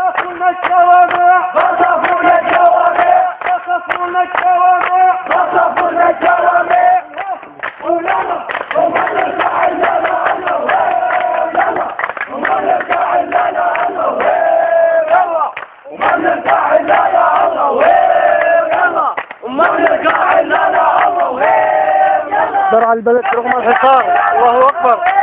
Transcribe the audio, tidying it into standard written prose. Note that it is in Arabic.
خطفونا الجوامع خطفونا الجوامع خطفونا الجوامع خطفونا الجوامع ولما وما نرجع إلا لنا يلا وما نرجع إلا لنا يلا وما نرجع إلا لنا يلا وما نرجع إلا لنا يلا درع البلد رغم الحصار. الله أكبر.